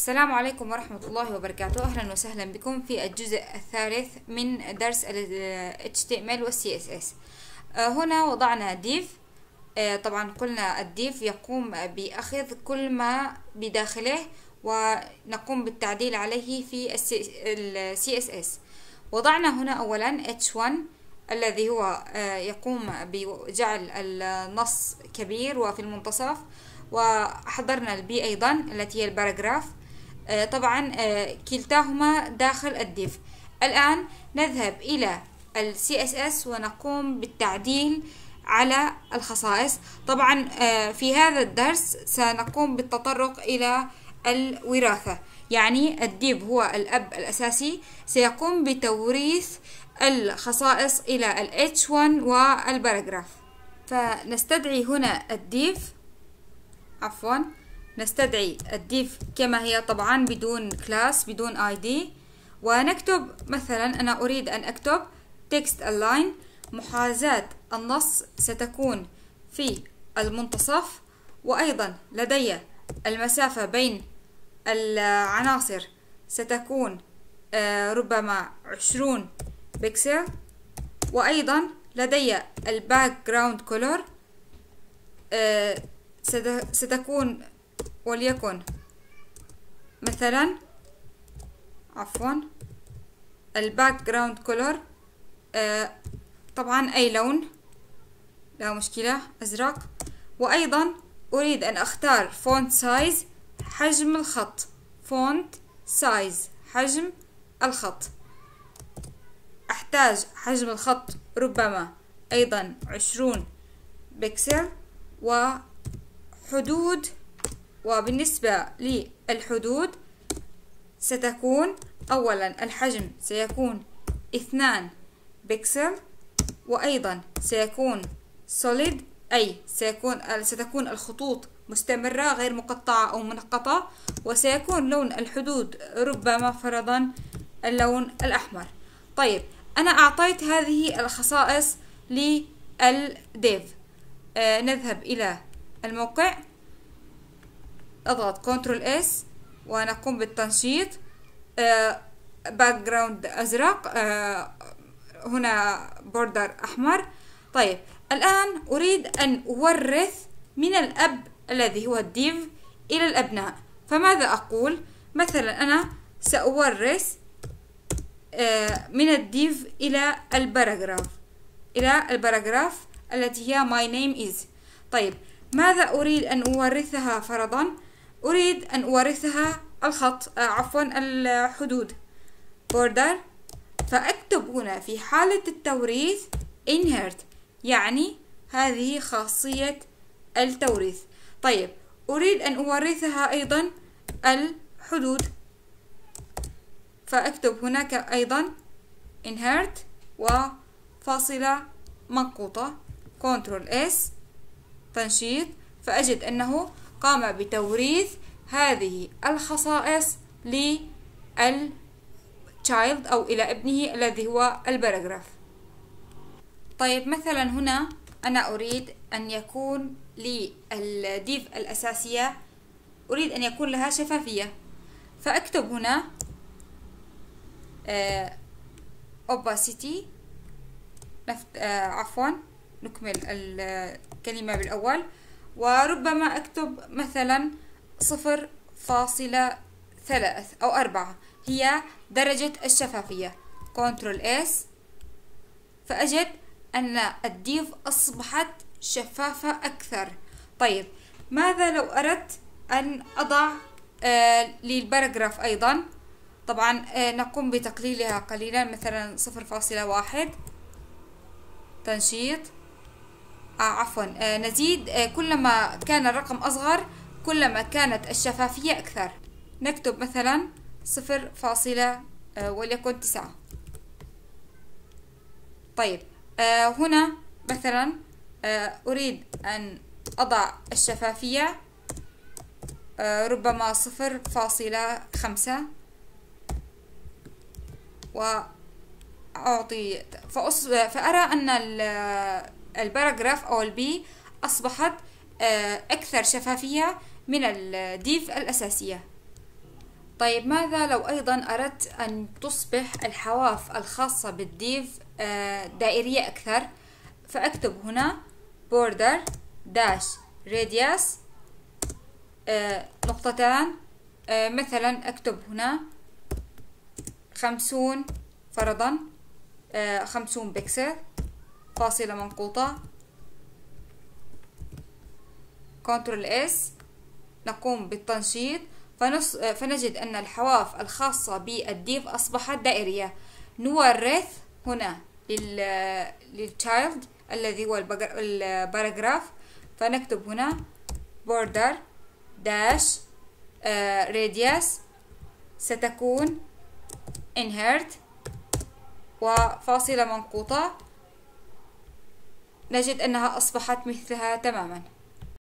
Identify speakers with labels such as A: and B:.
A: السلام عليكم ورحمة الله وبركاته. أهلا وسهلا بكم في الجزء الثالث من درس ال HTML وال CSS. هنا وضعنا div. طبعا قلنا الdiv يقوم بأخذ كل ما بداخله ونقوم بالتعديل عليه في ال CSS. وضعنا هنا أولا H1 الذي هو يقوم بجعل النص كبير وفي المنتصف، وحضرنا البي أيضا التي هي الباراجراف. طبعا كلتاهما داخل الديف. الآن نذهب إلى ال CSS ونقوم بالتعديل على الخصائص. طبعا في هذا الدرس سنقوم بالتطرق إلى الوراثة، يعني الديف هو الأب الأساسي، سيقوم بتوريث الخصائص إلى ال H1 والباراجراف. فنستدعي هنا الديف، نستدعي الديف كما هي طبعا بدون كلاس بدون ID، ونكتب مثلا أنا أريد أن أكتب text align. محاذاة النص ستكون في المنتصف، وأيضا لدي المسافة بين العناصر ستكون ربما 20 بكسل، وأيضا لدي الباك جراوند كولر ستكون وليكن مثلا الباك جراوند كولر طبعا أي لون لا مشكلة، أزرق. وأيضا أريد أن أختار فونت سايز، حجم الخط، فونت سايز حجم الخط. أحتاج حجم الخط ربما أيضا 20 بكسل. وحدود، وبالنسبة للحدود ستكون أولا الحجم سيكون 2 بكسل، وأيضا سيكون solid أي ستكون الخطوط مستمرة غير مقطعة أو منقطة، وسيكون لون الحدود ربما فرضا اللون الأحمر. طيب أنا أعطيت هذه الخصائص للديف. نذهب إلى الموقع، أضغط Ctrl S ونقوم بالتنشيط. باك جراوند أزرق، هنا بوردر أحمر. طيب الآن أريد أن أورث من الأب الذي هو الديف إلى الأبناء، فماذا أقول؟ مثلا أنا سأورث من الديف إلى الباراجراف التي هي my name is. طيب ماذا أريد أن أورثها فرضا؟ أريد أن أورثها الخط الحدود border. فأكتب هنا في حالة التوريث insert، يعني هذه خاصية التوريث. طيب أريد أن أورثها أيضا الحدود، فأكتب هناك أيضا insert وفاصلة منقوطة Ctrl S تنشيط، فأجد أنه قام بتوريث هذه الخصائص للchild أو إلى ابنه الذي هو الباراجراف. طيب مثلا هنا أنا أريد أن يكون للديف الأساسية أريد أن يكون لها شفافية، فأكتب هنا opacity نكمل الكلمة بالأول، وربما أكتب مثلا 0.3 أو 4 هي درجة الشفافية. Ctrl S، فأجد أن الديف أصبحت شفافة أكثر. طيب ماذا لو أردت أن أضع للباراجراف أيضا؟ طبعا نقوم بتقليلها قليلا، مثلا 0.1 تنشيط. نزيد، كلما كان الرقم أصغر كلما كانت الشفافية أكثر. نكتب مثلا 0.وليكن 9. طيب هنا مثلا أريد أن أضع الشفافية ربما 0.5 وأعطي فأرى أن الباراجراف أو البي أصبحت أكثر شفافية من الديف الأساسية. طيب ماذا لو أيضا أردت أن تصبح الحواف الخاصة بالديف دائرية أكثر؟ فأكتب هنا border dash radius نقطتان، مثلا أكتب هنا 50 فرضا 50 بكسل، فاصلة منقوطة، كنترول اس، نقوم بالتنشيط فنجد أن الحواف الخاصة بالديف أصبحت دائرية. نورث هنا للتشايلد الذي هو الباراجراف، فنكتب هنا border dash radius ستكون insert وفاصلة منقوطة، نجد أنها أصبحت مثلها تماما.